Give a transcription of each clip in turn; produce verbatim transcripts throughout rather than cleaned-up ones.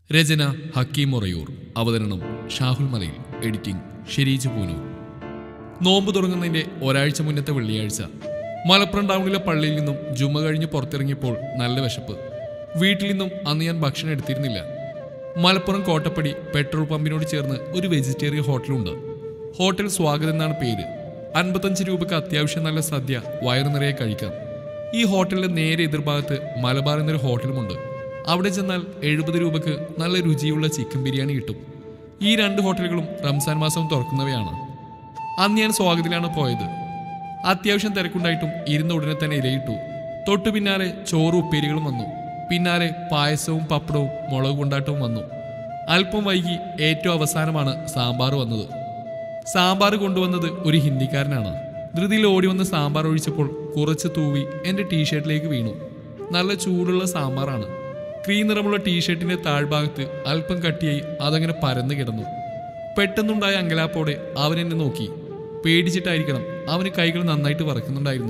രചന ഹക്കീം മൊറയൂർ. അവതരണം ഷാഹുൽ മലയിൽ. എഡിറ്റിംഗ് ഷെരീജ് പൂനൂർ. നോമ്പ് തുടങ്ങുന്നതിൻ്റെ ഒരാഴ്ച മുന്നത്തെ വെള്ളിയാഴ്ച മലപ്പുറം ടൗണിലെ പള്ളിയിൽ നിന്നും ജുമ കഴിഞ്ഞ് പുറത്തിറങ്ങിയപ്പോൾ നല്ല വിശപ്പ്. വീട്ടിൽ നിന്നും അന്ന് ഞാൻ ഭക്ഷണം എടുത്തിരുന്നില്ല. മലപ്പുറം കോട്ടപ്പടി പെട്രോൾ പമ്പിനോട് ചേർന്ന് ഒരു വെജിറ്റേറിയൻ ഹോട്ടലുണ്ട്. ഹോട്ടൽ സ്വാഗതം എന്നാണ് പേര്. അൻപത്തഞ്ച് രൂപയ്ക്ക് അത്യാവശ്യം നല്ല സദ്യ വയറു നിറയെ കഴിക്കാം. ഈ ഹോട്ടലിൻ്റെ നേരെ എതിർഭാഗത്ത് മലബാർ എന്നൊരു ഹോട്ടലുമുണ്ട്. അവിടെ ചെന്നാൽ എഴുപത് രൂപയ്ക്ക് നല്ല രുചിയുള്ള ചിക്കൻ ബിരിയാണി കിട്ടും. ഈ രണ്ട് ഹോട്ടലുകളും റംസാൻ മാസം തുറക്കുന്നവയാണ്. അന്ന് ഞാൻ സ്വാഗതത്തിലാണ് പോയത്. അത്യാവശ്യം തിരക്കുണ്ടായിട്ടും ഇരുന്ന ഉടനെ തന്നെ ഇലയിട്ടു. തൊട്ടു പിന്നാലെ ചോറും ഉപ്പേരികളും വന്നു. പിന്നാലെ പായസവും പപ്പടവും മുളക് കൊണ്ടാട്ടവും വന്നു. അല്പം വൈകി ഏറ്റവും അവസാനമാണ് സാമ്പാർ വന്നത്. സാമ്പാർ കൊണ്ടുവന്നത് ഒരു ഹിന്ദിക്കാരനാണ്. ധൃതിയിൽ ഓടി വന്ന് സാമ്പാർ ഒഴിച്ചപ്പോൾ കുറച്ച് തൂവി എൻ്റെ ടീഷർട്ടിലേക്ക് വീണു. നല്ല ചൂടുള്ള സാമ്പാറാണ്. ക്രീം നിറമുള്ള ടീഷർട്ടിൻ്റെ താഴ്ഭാഗത്ത് അല്പം കട്ടിയായി അതങ്ങനെ പരന്നു കിടന്നു. പെട്ടെന്നുണ്ടായ അങ്കലാപ്പോടെ അവൻ എന്നെ നോക്കി. പേടിച്ചിട്ടായിരിക്കണം, അവന് കൈകൾ നന്നായിട്ട് വറക്കുന്നുണ്ടായിരുന്നു.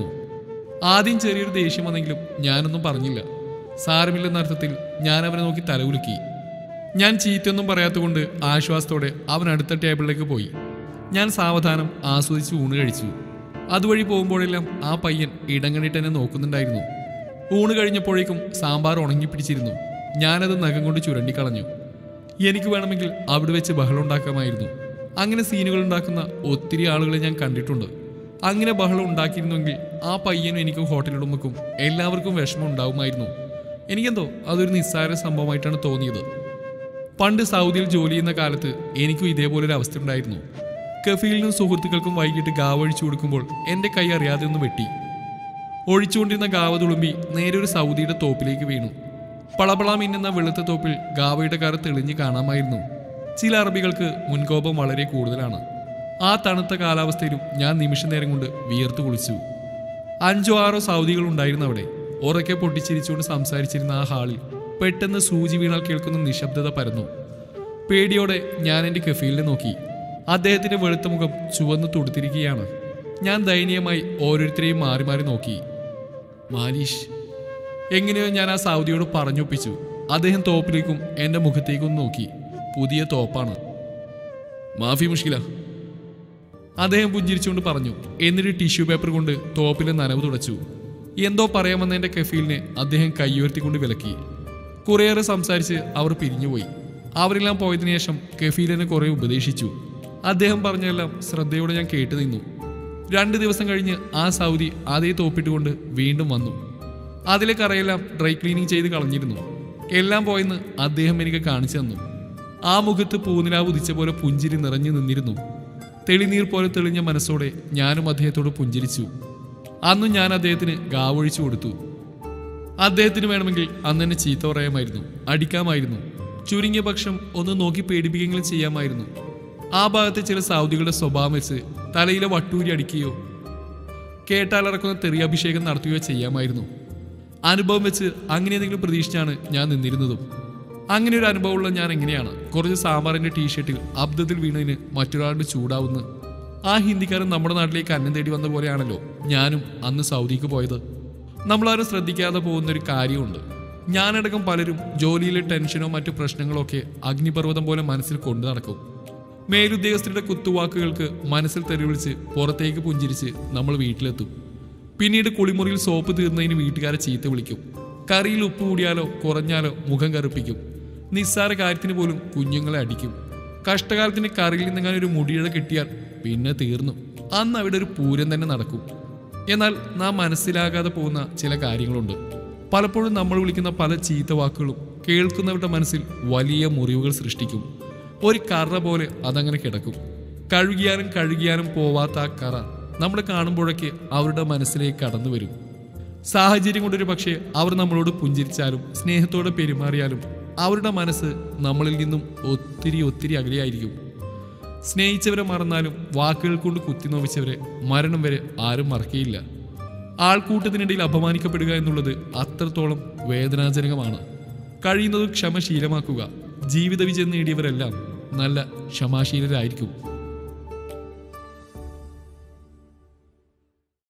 ആദ്യം ചെറിയൊരു ദേഷ്യം വന്നെങ്കിലും ഞാനൊന്നും പറഞ്ഞില്ല. സാരമില്ലെന്ന അർത്ഥത്തിൽ ഞാൻ അവനെ നോക്കി തലകുലുക്കി. ഞാൻ ചീത്തയൊന്നും പറയാത്തതുകൊണ്ട് ആശ്വാസത്തോടെ അവൻ അടുത്ത ടേബിളിലേക്ക് പോയി. ഞാൻ സാവധാനം ആസ്വദിച്ച് ഊണ് കഴിച്ചു. അതുവഴി പോകുമ്പോഴെല്ലാം ആ പയ്യൻ ഇടങ്ങണിട്ട് എന്നെ നോക്കുന്നുണ്ടായിരുന്നു. ഊണ് കഴിഞ്ഞപ്പോഴേക്കും സാമ്പാർ ഉണങ്ങിപ്പിടിച്ചിരുന്നു. ഞാനത് നഖം കൊണ്ട് ചുരണ്ടിക്കളഞ്ഞു. എനിക്ക് വേണമെങ്കിൽ അവിടെ വെച്ച് ബഹളം ഉണ്ടാക്കാമായിരുന്നു. അങ്ങനെ സീനുകൾ ഉണ്ടാക്കുന്ന ഒത്തിരി ആളുകളെ ഞാൻ കണ്ടിട്ടുണ്ട്. അങ്ങനെ ബഹളം ഉണ്ടാക്കിയിരുന്നെങ്കിൽ ആ പയ്യനും എനിക്കും ഹോട്ടലുടമക്കും എല്ലാവർക്കും വിഷമം ഉണ്ടാവുമായിരുന്നു. എനിക്കെന്തോ അതൊരു നിസ്സാര സംഭവമായിട്ടാണ് തോന്നിയത്. പണ്ട് സൗദിയിൽ ജോലി ചെയ്യുന്ന കാലത്ത് എനിക്കും ഇതേപോലൊരു അവസ്ഥ ഉണ്ടായിരുന്നു. കഫീലിനും സുഹൃത്തുക്കൾക്കും വൈകിട്ട് ഗാവഴിച്ചു കൊടുക്കുമ്പോൾ എൻ്റെ കൈ അറിയാതെ ഒന്ന് വെട്ടി. ഒഴിച്ചുകൊണ്ടിരുന്ന ഗാവ തുളുമ്പി നേരെ ഒരു സൗദിയുടെ തോപ്പിലേക്ക് വീണു. പളപള മിന്നുന്ന വെളുത്ത തോപ്പിൽ ഗാവയുടെ കര തെളിഞ്ഞ് കാണാമായിരുന്നു. ചില അറബികൾക്ക് മുൻകോപം വളരെ കൂടുതലാണ്. ആ തണുത്ത കാലാവസ്ഥയിലും ഞാൻ നിമിഷ നേരം കൊണ്ട് വിയർത്തു കുളിച്ചു. അഞ്ചോ ആറോ സൗദികൾ ഉണ്ടായിരുന്നു അവിടെ. ഉറക്കെ പൊട്ടിച്ചിരിച്ചുകൊണ്ട് സംസാരിച്ചിരുന്ന ആ ഹാളിൽ പെട്ടെന്ന് സൂചി വീണാൽ കേൾക്കുന്ന നിശബ്ദത പരന്നു. പേടിയോടെ ഞാൻ എൻ്റെ കഫീലിനെ നോക്കി. അദ്ദേഹത്തിൻ്റെ വെളുത്ത മുഖം ചുവന്ന് തുടുത്തിരിക്കുകയാണ്. ഞാൻ ദയനീയമായി ഓരോരുത്തരെയും മാറി മാറി നോക്കി. മാലീഷ്, എങ്ങനെയോ ഞാൻ ആ സൗദിയോട് പറഞ്ഞൊപ്പിച്ചു. അദ്ദേഹം തോപ്പിലേക്കും എൻ്റെ മുഖത്തേക്കും നോക്കി. പുതിയ തോപ്പാണ്. മാഫി മുഷ്കില, അദ്ദേഹം പുഞ്ചിരിച്ചുകൊണ്ട് പറഞ്ഞു. എന്നിട്ട് ടിഷ്യൂ പേപ്പർ കൊണ്ട് തോപ്പിലെ നനവ് തുടച്ചു. എന്തോ പറയാമെന്ന എൻ്റെ കഫീലിനെ അദ്ദേഹം കൈയുയർത്തിക്കൊണ്ട് വിലക്കി. കുറേയേറെ സംസാരിച്ച് അവർ പിരിഞ്ഞുപോയി. അവരെല്ലാം പോയതിനു ശേഷം കഫീലിനെ കുറേ ഉപദേശിച്ചു. അദ്ദേഹം പറഞ്ഞതെല്ലാം ശ്രദ്ധയോടെ ഞാൻ കേട്ടു നിന്നു. രണ്ട് ദിവസം കഴിഞ്ഞ് ആ സൗദി അതേ തോപ്പിട്ടുകൊണ്ട് വീണ്ടും വന്നു. അതിലെ കറയെല്ലാം ഡ്രൈ ക്ലീനിങ് ചെയ്ത് കളഞ്ഞിരുന്നു. എല്ലാം പോയെന്ന് അദ്ദേഹം എനിക്ക് കാണിച്ചു തന്നു. ആ മുഖത്ത് പൂനിലാവ് ഉദിച്ച പോലെ പുഞ്ചിരി നിറഞ്ഞു നിന്നിരുന്നു. തെളിനീർ പോലെ തെളിഞ്ഞ മനസ്സോടെ ഞാനും അദ്ദേഹത്തോട് പുഞ്ചിരിച്ചു. അന്നും ഞാൻ അദ്ദേഹത്തിന് ഗാവൊഴിച്ചു കൊടുത്തു. അദ്ദേഹത്തിന് വേണമെങ്കിൽ അന്ന് എന്നെ ചീത്ത പറയാമായിരുന്നു, അടിക്കാമായിരുന്നു. ചുരുങ്ങിയ പക്ഷം ഒന്ന് നോക്കി പേടിപ്പിക്കെങ്കിലും ചെയ്യാമായിരുന്നു. ആ ഭാഗത്തെ ചില സൗദികളുടെ സ്വഭാവം വെച്ച് തലയിലെ വട്ടൂരി അടിക്കുകയോ കേട്ടാലിറക്കുന്ന തെറിയാഭിഷേകം നടത്തുകയോ ചെയ്യാമായിരുന്നു. അനുഭവം വെച്ച് അങ്ങനെ എന്തെങ്കിലും പ്രതീക്ഷിച്ചാണ് ഞാൻ നിന്നിരുന്നതും. അങ്ങനെ ഒരു അനുഭവമുള്ള ഞാൻ എങ്ങനെയാണ് കുറച്ച് സാമ്പാറിൻ്റെ ടീഷർട്ടിൽ അബ്ദത്തിൽ വീണതിന് മറ്റൊരാളുടെ ചൂടാവുന്നത്? ആ ഹിന്ദിക്കാരൻ നമ്മുടെ നാട്ടിലേക്ക് അന്നം തേടി വന്ന പോലെയാണല്ലോ ഞാനും അന്ന് സൗദിക്ക് പോയത്. നമ്മളാരും ശ്രദ്ധിക്കാതെ പോകുന്നൊരു കാര്യമുണ്ട്. ഞാനടക്കം പലരും ജോലിയിലെ ടെൻഷനോ മറ്റു പ്രശ്നങ്ങളോ ഒക്കെ അഗ്നിപർവ്വതം പോലെ മനസ്സിൽ കൊണ്ടു നടക്കും. മേലുദ്യോഗസ്ഥരുടെ കുത്തുവാക്കുകൾക്ക് മനസ്സിൽ തെറിവിളിച്ച് പുറത്തേക്ക് പുഞ്ചിരിച്ച് നമ്മൾ വീട്ടിലെത്തും. പിന്നീട് കുളിമുറിയിൽ സോപ്പ് തീർന്നതിന് വീട്ടുകാരെ ചീത്ത വിളിക്കും. കറിയിൽ ഉപ്പ് കൂടിയാലോ കുറഞ്ഞാലോ മുഖം കറുപ്പിക്കും. നിസ്സാര കാര്യത്തിന് പോലും കുഞ്ഞുങ്ങളെ അടിക്കും. കഷ്ടകാലത്തിന് കറിയിൽ നിന്നെങ്ങാൻ ഒരു മുടിയിഴ കിട്ടിയാൽ പിന്നെ തീർന്നു. അന്ന് അവിടെ ഒരു പൂരം തന്നെ നടക്കും. എന്നാൽ നാം മനസ്സിലാകാതെ പോകുന്ന ചില കാര്യങ്ങളുണ്ട്. പലപ്പോഴും നമ്മൾ വിളിക്കുന്ന പല ചീത്ത വാക്കുകളും കേൾക്കുന്നവരുടെ മനസ്സിൽ വലിയ മുറിവുകൾ സൃഷ്ടിക്കും. ഒരു കറ പോലെ അതങ്ങനെ കിടക്കും. കഴുകിയാലും കഴുകിയാലും പോവാത്ത ആ കറ നമ്മൾ കാണുമ്പോഴൊക്കെ അവരുടെ മനസ്സിലേക്ക് കടന്നു വരും. സാഹചര്യം കൊണ്ടൊരു പക്ഷേ അവർ നമ്മളോട് പുഞ്ചിരിച്ചാലും സ്നേഹത്തോടെ പെരുമാറിയാലും അവരുടെ മനസ്സ് നമ്മളിൽ നിന്നും ഒത്തിരി ഒത്തിരി അകലെയായിരിക്കും. സ്നേഹിച്ചവരെ മറന്നാലും വാക്കുകൾ കൊണ്ട് കുത്തിനോവിച്ചവരെ മരണം വരെ ആരും മറക്കുകയില്ല. ആൾക്കൂട്ടത്തിനിടയിൽ അപമാനിക്കപ്പെടുക എന്നുള്ളത് അത്രത്തോളം വേദനാജനകമാണ്. കഴിയുന്നതും ക്ഷമ ശീലമാക്കുക. ജീവിത വിജയം നേടിയവരെല്ലാം നല്ല ക്ഷമാശീലരായിരിക്കും.